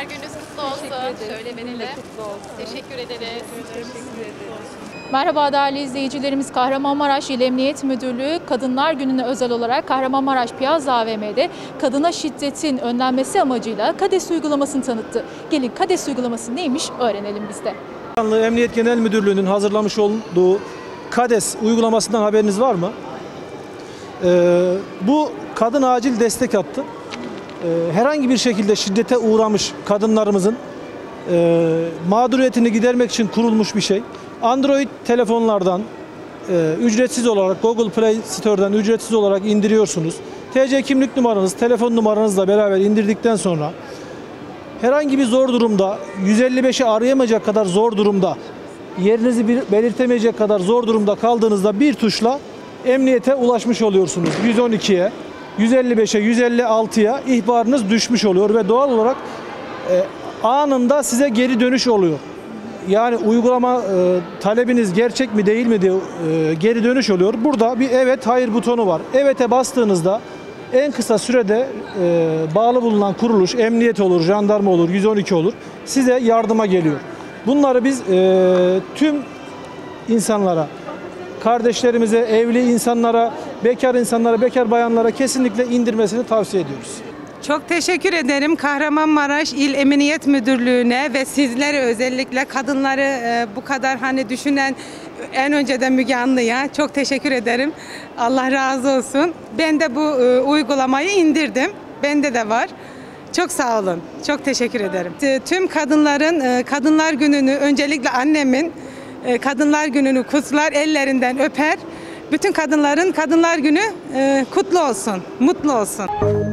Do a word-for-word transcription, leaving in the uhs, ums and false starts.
Kadınlar Gününüz kutlu olsun. Şöyle verelim. Kutlu olsun. Teşekkür ederiz. Teşekkür ederiz. Merhaba değerli izleyicilerimiz. Kahramanmaraş İl Emniyet Müdürlüğü Kadınlar Günü'ne özel olarak Kahramanmaraş Piazza A V M'de kadına şiddetin önlenmesi amacıyla KADES uygulamasını tanıttı. Gelin KADES uygulaması neymiş öğrenelim biz de. Emniyet Genel Müdürlüğü'nün hazırlamış olduğu KADES uygulamasından haberiniz var mı? Ee, bu kadın acil destek hattı. Ee, herhangi bir şekilde şiddete uğramış kadınlarımızın e, mağduriyetini gidermek için kurulmuş bir şey. Android telefonlardan e, ücretsiz olarak Google Play Store'dan ücretsiz olarak indiriyorsunuz. T C kimlik numaranız, telefon numaranızla beraber indirdikten sonra herhangi bir zor durumda, yüz elli beşi arayamayacak kadar zor durumda, yerinizi belirtemeyecek kadar zor durumda kaldığınızda bir tuşla emniyete ulaşmış oluyorsunuz. yüz on ikiye, yüz elli beşe, yüz elli altıya ihbarınız düşmüş oluyor ve doğal olarak e, anında size geri dönüş oluyor. Yani uygulama e, talebiniz gerçek mi değil mi diye e, geri dönüş oluyor. Burada bir evet hayır butonu var. Evet'e bastığınızda en kısa sürede e, bağlı bulunan kuruluş, emniyet olur, jandarma olur, yüz on iki olur, size yardıma geliyor. Bunları biz e, tüm insanlara, kardeşlerimize, evli insanlara, bekar insanlara, bekar bayanlara kesinlikle indirmesini tavsiye ediyoruz. Çok teşekkür ederim Kahramanmaraş İl Emniyet Müdürlüğü'ne ve sizlere, özellikle kadınları e, bu kadar hani düşünen en önceden Müge Anlı'ya çok teşekkür ederim. Allah razı olsun. Ben de bu e, uygulamayı indirdim. Bende de var. Çok sağ olun. Çok teşekkür ederim. E, tüm kadınların e, Kadınlar Günü'nü, öncelikle annemin e, Kadınlar Günü'nü kutlar, ellerinden öper. Bütün kadınların Kadınlar Günü e, kutlu olsun, mutlu olsun.